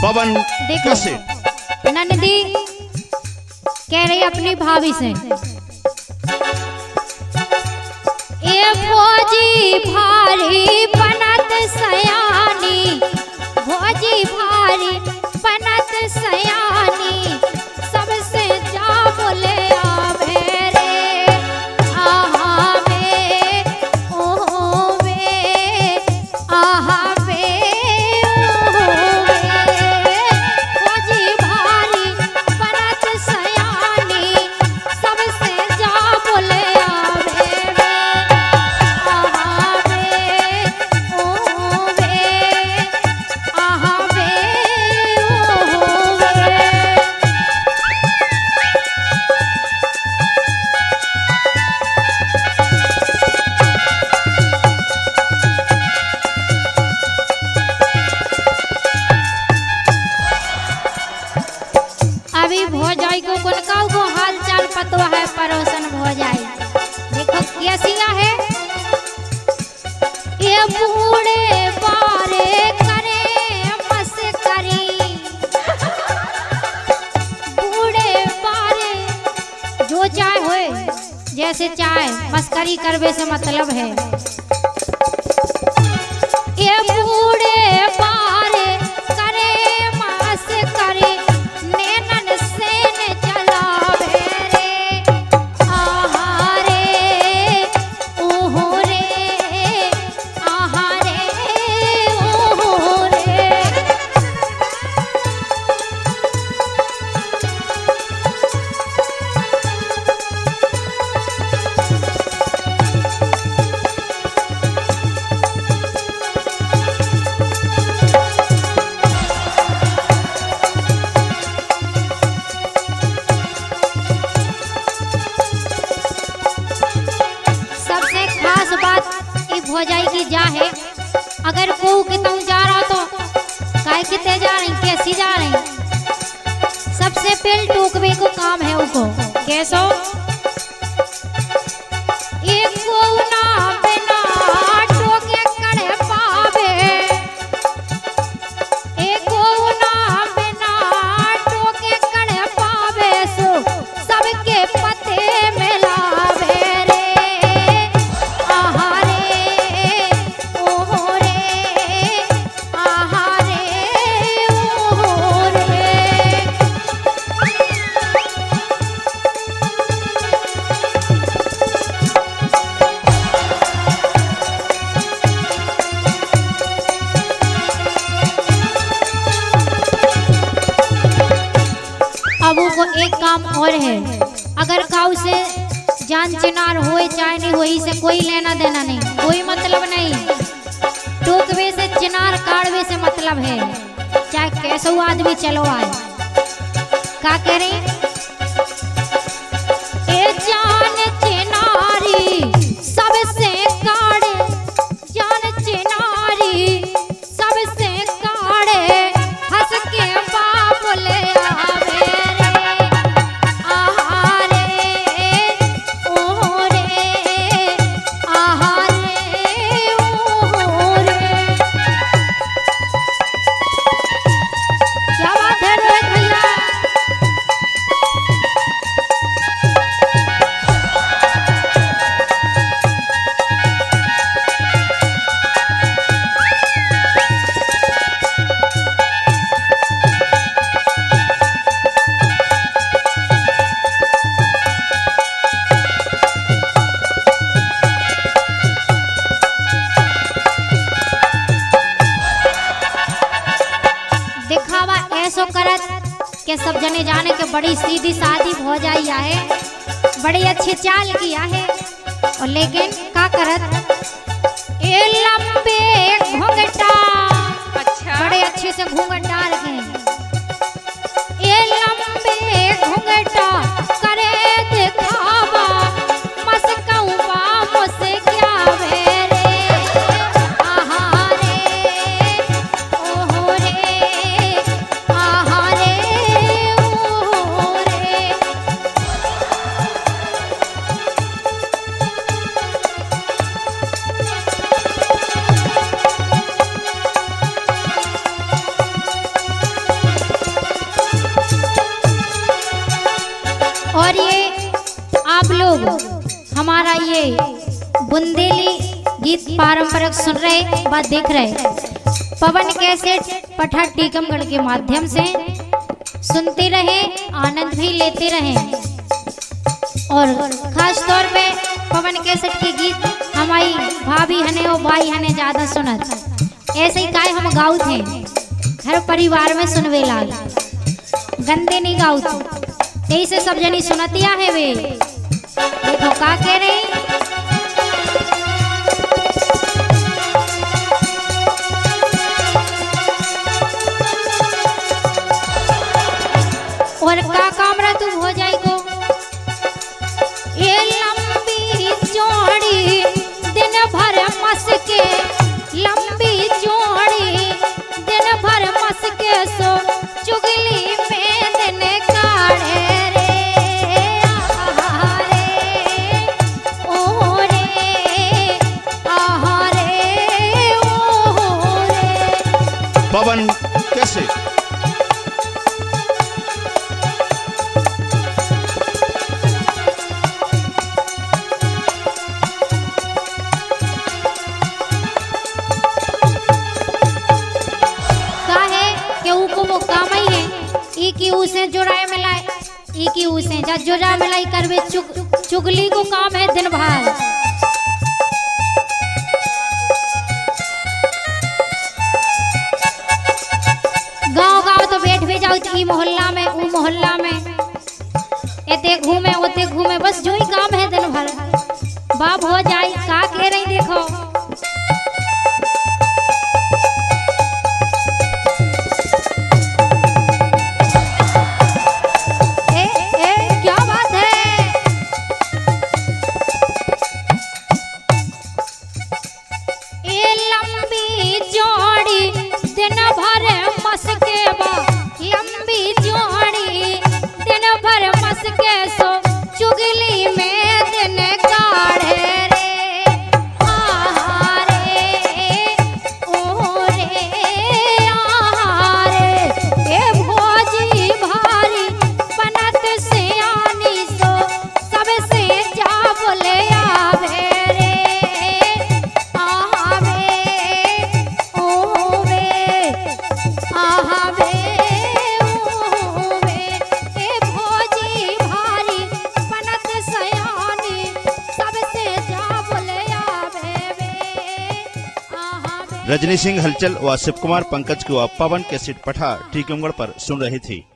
पवन कैसे नंदी कह रही अपनी भाभी से, ए भोजी भारी बनत सयानी, भोजी भारी बनत सयानी, सबसे जा बोले आवे रे, आहा वे ओ वे, आहा वे ओ वे, भोजी भारी बनत सयानी, सबसे जा बोले आवे रे, आहा वे ओ वे, आहा वे ओ वे। अभी भौजाई को कुनकाऊ को हाल चाल पतवा है, परोसन भौजाई देखो कैसिया है, ये बूढ़े बारे करे मस्करी, बूढ़े बारे जो चाय होए जैसे चाय मस्करी करवे से मतलब है, ये बूढ़े बारे करे मस्करी, नैनन से न चलावे रे, आहा रे ओहो रे, आहा रे ओहो रे। सबसे खास बात ई भौजाई की जा है, अगर को कितों जा रहा तो काय किते जा रही कैसी जा रही, सबसे पहले टोकवे को काम है उको कैसो, एक को ना बिना टोके करे पावे, एक को ना बिना टोके करे पावे, सो सबके पते मिलावे रे, आहा रे ओहो रे, आहा रे ओहो रे। अब को एक काम और है, अगर काऊ से जान चिनार होए चाहे नहीं होई से कोई लेना देना नहीं, कोई मतलब नहीं, टोकवे से चिनार काढ़वे से मतलब है, चाहे कैसो आदमी चलो आए, का कह रही ए जान चिनारी सबसे काढ़े, जान चिनारी सबसे काढ़े, हंस के बाप ले आवे रे, आहा रे ओहो रे, आहा रे ओहो रे। क्या बात है रोहित भैया। दिखावा ऐसो करत के सब जने जाने के बड़ी सीधी सादी भौजाई है, बड़ी अच्छी चाल किया है, और लेकिन का करत ए लंबे घूंघटा, अच्छा बड़े अच्छे से घूंघट डाल के, ए लंबे घूंघटा करे दिखावा, मस्कौवा मुझसे क्या वे रे, आहा रे ओहो रे, आहा रे ओहो रे। हमारा ये बुंदेली गीत पारंपरिक सुन रहे व देख रहे पवन कैसेट पठा टीकमगढ़ के माध्यम से सुनते रहे, आनंद भी लेते रहे। और खास तौर पे पवन कैसेट के गीत हमारी भाभी हने और भाई हने ज्यादा सुनत, ऐसे ही काय हम गाँव थे घर परिवार में सुनवे लाल, गंदे नहीं गाँव थे, यही से सब जनी सुनतिया है वे। देखो का कह रही, और का कामरा तू हो जाई को ये लंबी चौड़ी दिन भर मस के, लंबी चौड़ी दिन भर मस के सो चुगली में दिन काढ़े रे, आहा रे ओ रे, आहा रे ओ रे। पवन कैसे की उसे जुड़ाए मिलाए, ई की उसे जा जुड़ा मिलाई करवे चुगली को काम है दिन भर। गांव गांव तो बैठ भी जाओ, ई मोहल्ला में ऊ मोहल्ला में, एते घूमे ओते घूमे, बस जो ही काम है दिन भर। बाप हो जाए का कह रही देखो, रजनी सिंह हलचल व शिव कुमार पंकज को पवन कैसेट पठा टीकमगढ़ पर सुन रही थी।